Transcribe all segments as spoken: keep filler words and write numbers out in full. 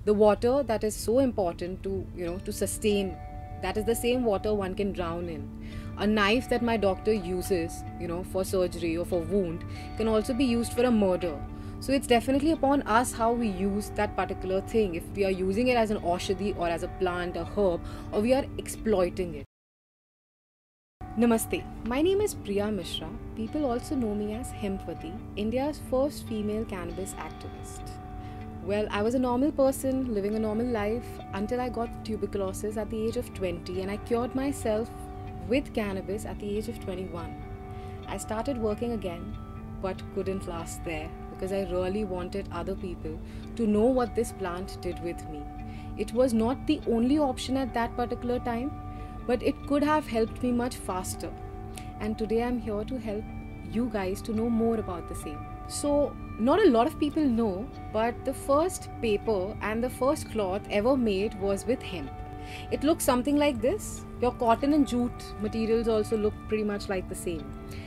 The water that is so important to, you know, to sustain, that is the same water one can drown in. A knife that my doctor uses, you know, for surgery or for wound can also be used for a murder. So it's definitely upon us how we use that particular thing, if we are using it as an aushadhi or as a plant, a herb, or we are exploiting it. Namaste, my name is Priya Mishra. People also know me as Hempvati, India's first female cannabis activist. Well, I was a normal person living a normal life until I got tuberculosis at the age of twenty, and I cured myself with cannabis at the age of twenty-one. I started working again but couldn't last there because I really wanted other people to know what this plant did with me. It was not the only option at that particular time, but it could have helped me much faster. And today I'm here to help you guys to know more about the same. So, not a lot of people know, but the first paper and the first cloth ever made was with hemp. It looks something like this. Your cotton and jute materials also look pretty much like the same.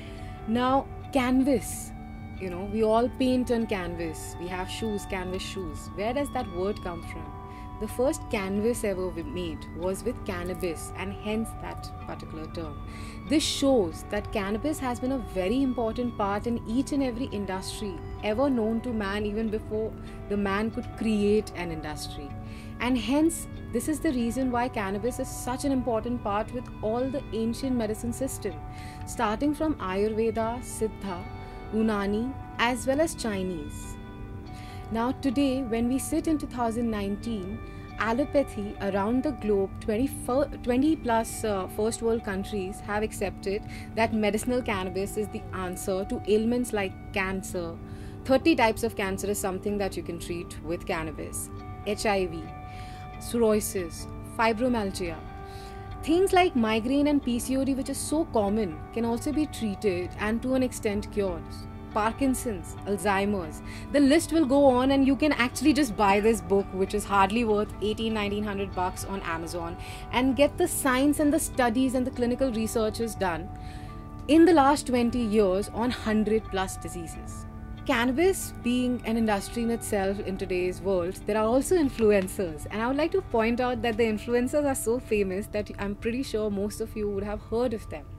Now, canvas. You know, we all paint on canvas. We have shoes, canvas shoes. Where does that word come from? The first canvas ever made was with cannabis, and hence that particular term. This shows that cannabis has been a very important part in each and every industry ever known to man, even before the man could create an industry. And hence, this is the reason why cannabis is such an important part with all the ancient medicine system, starting from Ayurveda, Siddha, Unani, as well as Chinese. Now today, when we sit in two thousand nineteen, allopathy around the globe, twenty plus uh, first world countries have accepted that medicinal cannabis is the answer to ailments like cancer. thirty types of cancer is something that you can treat with cannabis. H I V, psoriasis, fibromyalgia. Things like migraine and P C O D, which is so common, can also be treated and to an extent cured. Parkinson's, Alzheimer's. The list will go on, and you can actually just buy this book, which is hardly worth eighteen, nineteen hundred bucks on Amazon, and get the science and the studies and the clinical researches done in the last twenty years on one hundred plus diseases. Cannabis being an industry in itself in today's world, there are also influencers, and I would like to point out that the influencers are so famous that I'm pretty sure most of you would have heard of them.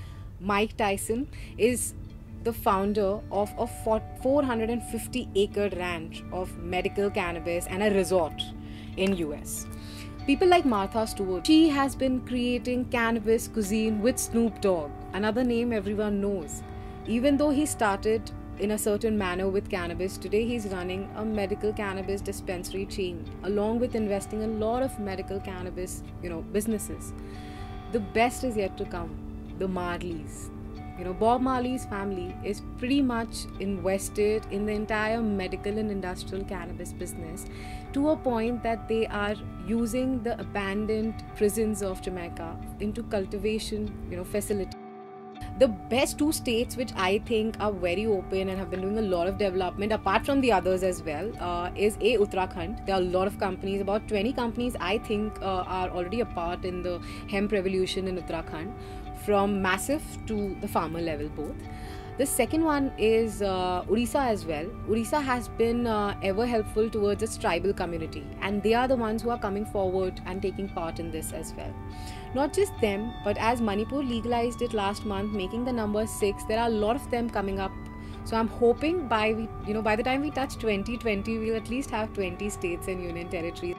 Mike Tyson is the founder of a four hundred fifty acre ranch of medical cannabis and a resort in U S. People like Martha Stewart, she has been creating cannabis cuisine with Snoop Dogg, another name everyone knows. Even though he started in a certain manner with cannabis, today he's running a medical cannabis dispensary chain, along with investing a lot of medical cannabis, you know, businesses. The best is yet to come, the Marleys. You know, Bob Marley's family is pretty much invested in the entire medical and industrial cannabis business, to a point that they are using the abandoned prisons of Jamaica into cultivation, you know, facilities. The best two states which I think are very open and have been doing a lot of development, apart from the others as well, uh, is A, Uttarakhand. There are a lot of companies, about twenty companies I think uh, are already a part in the hemp revolution in Uttarakhand, from massive to the farmer level both. The second one is uh, Odisha as well. Odisha has been uh, ever helpful towards its tribal community, and they are the ones who are coming forward and taking part in this as well. Not just them, but as Manipur legalized it last month, making the number six, there are a lot of them coming up. So I'm hoping by we, you know, by the time we touch twenty twenty, we'll at least have twenty states and union territories.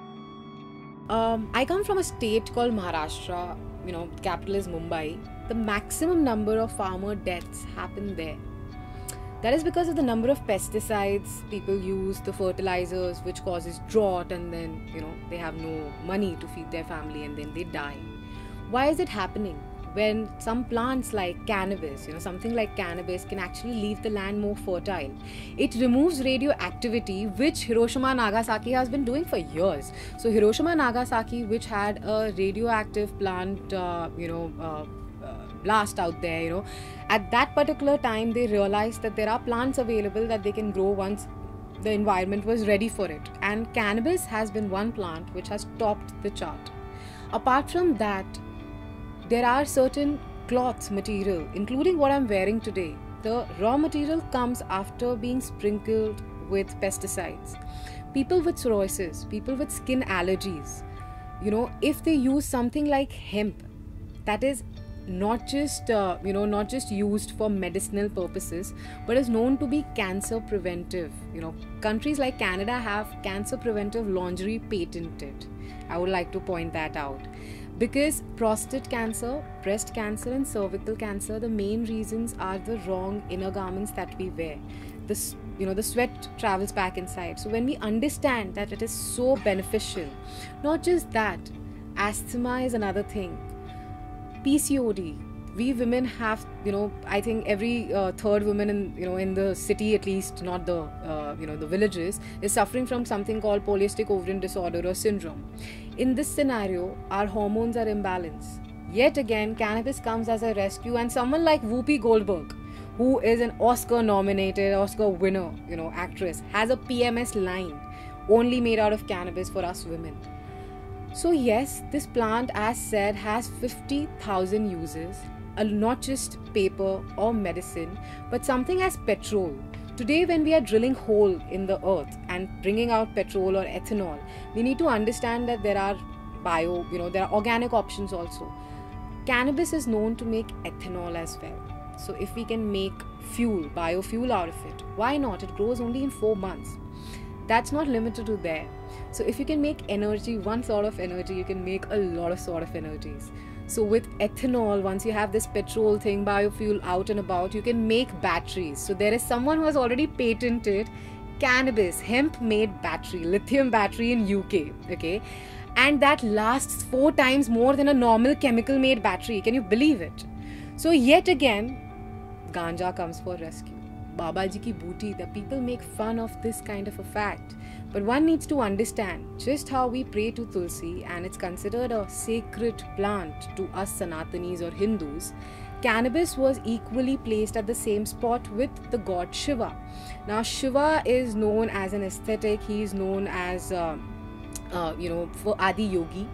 Um, I come from a state called Maharashtra. You know, capital is Mumbai. The maximum number of farmer deaths happen there. That is because of the number of pesticides people use, the fertilizers, which causes drought, and then, you know, they have no money to feed their family and then they die. Why is it happening? When some plants like cannabis, you know, something like cannabis can actually leave the land more fertile. It removes radioactivity, which Hiroshima and Nagasaki has been doing for years. So Hiroshima and Nagasaki, which had a radioactive plant, uh, you know, uh, uh, blast out there, you know, at that particular time, they realized that there are plants available that they can grow once the environment was ready for it. And cannabis has been one plant which has topped the chart. Apart from that, there are certain cloth material, including what I'm wearing today. The raw material comes after being sprinkled with pesticides. people with psoriasis, people with skin allergies, you know, if they use something like hemp, that is not just uh, you know not just used for medicinal purposes, but is known to be cancer preventive. You know, countries like Canada have cancer preventive lingerie patented. I would like to point that out, because prostate cancer, breast cancer and cervical cancer, the main reasons are the wrong inner garments that we wear. This, you know, the sweat travels back inside. So when we understand that it is so beneficial, not just that, asthma is another thing. P C O D, we women have, you know, I think every uh, third woman in, you know, in the city at least, not the, uh, you know, the villages, is suffering from something called polycystic ovarian disorder or syndrome. In this scenario, our hormones are imbalanced. Yet again, cannabis comes as a rescue, and someone like Whoopi Goldberg, who is an Oscar-nominated, Oscar winner, you know, actress, has a P M S line only made out of cannabis for us women. So yes, this plant, as said, has fifty thousand uses, uh, not just paper or medicine, but something as petrol. Today, when we are drilling hole in the earth and bringing out petrol or ethanol, we need to understand that there are bio, you know, there are organic options also. Cannabis is known to make ethanol as well. So if we can make fuel, biofuel out of it, why not? It grows only in four months. That's not limited to there. So if you can make energy, one sort of energy, you can make a lot of sort of energies. So with ethanol, once you have this petrol thing, biofuel out and about, you can make batteries. So there is someone who has already patented cannabis, hemp-made battery, lithium battery in U K, okay? And that lasts four times more than a normal chemical-made battery. Can you believe it? So yet again, Ganja comes for rescue. Babaji ki booty, the people make fun of this kind of a fact. But one needs to understand just how we pray to Tulsi, and it's considered a sacred plant to us Sanatanis or Hindus. Cannabis was equally placed at the same spot with the god Shiva. Now Shiva is known as an aesthetic, he is known as, uh, uh, you know, for Adi Yogi.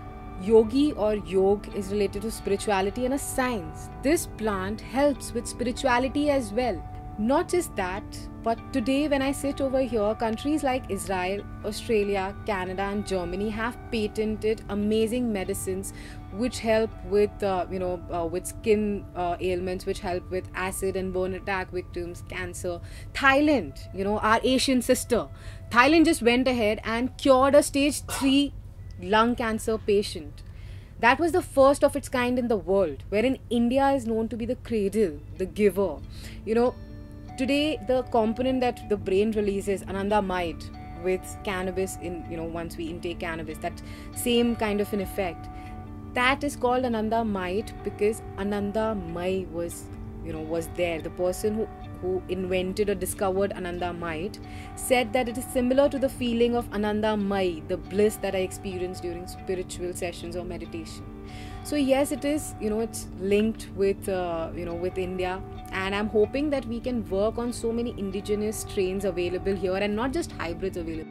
Yogi or yog is related to spirituality and a science. This plant helps with spirituality as well. Not just that, but today when I sit over here, countries like Israel, Australia, Canada and Germany have patented amazing medicines which help with, uh, you know, uh, with skin uh, ailments, which help with acid and burn attack victims, cancer. Thailand, you know, our Asian sister, Thailand just went ahead and cured a stage three lung cancer patient. That was the first of its kind in the world, wherein India is known to be the cradle, the giver. You know, today the component that the brain releases, anandamide, with cannabis in, you know, once we intake cannabis, that same kind of an effect. That is called anandamide because Anandamai was, you know, was there. The person who, who invented or discovered anandamide said that it is similar to the feeling of Anandamai, the bliss that I experienced during spiritual sessions or meditation. So yes, it is, you know, it's linked with, uh, you know, with India. And I'm hoping that we can work on so many indigenous strains available here and not just hybrids available.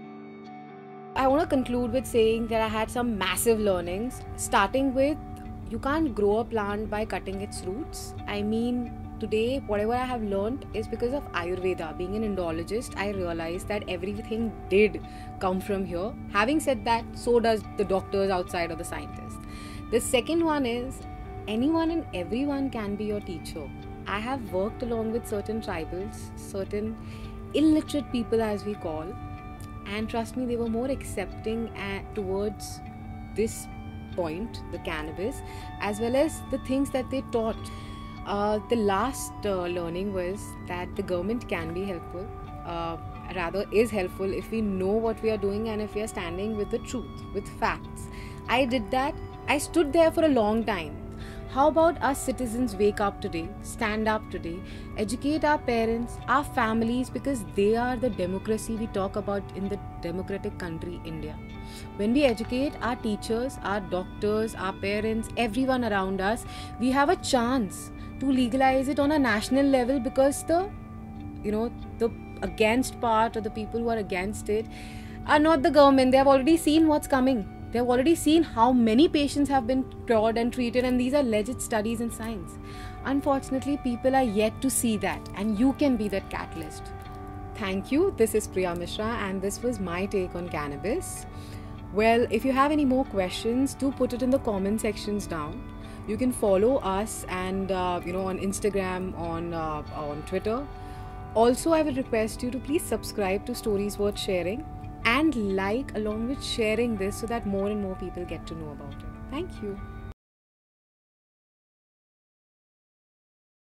I want to conclude with saying that I had some massive learnings, starting with you can't grow a plant by cutting its roots. I mean, today, whatever I have learned is because of Ayurveda. Being an Indologist, I realized that everything did come from here. Having said that, so does the doctors outside or the scientists. The second one is anyone and everyone can be your teacher. I have worked along with certain tribals, certain illiterate people as we call, and trust me, they were more accepting at, towards this point, the cannabis, as well as the things that they taught. Uh, the last uh, learning was that the government can be helpful, uh, rather is helpful if we know what we are doing and if we are standing with the truth, with facts. I did that. I stood there for a long time. How about us citizens wake up today, stand up today, educate our parents, our families, because they are the democracy we talk about in the democratic country, India. When we educate our teachers, our doctors, our parents, everyone around us, we have a chance to legalize it on a national level, because the, you know, the against part or the people who are against it are not the government. They have already seen what's coming. They've already seen how many patients have been cured and treated, and these are legit studies in science. Unfortunately, people are yet to see that, and you can be that catalyst. Thank you. This is Priya Mishra, and this was my take on cannabis. Well, if you have any more questions, do put it in the comment sections down. You can follow us and uh, you know on Instagram, on uh, on Twitter. Also, I would request you to please subscribe to Stories Worth Sharing and like along with sharing this so that more and more people get to know about it. Thank you.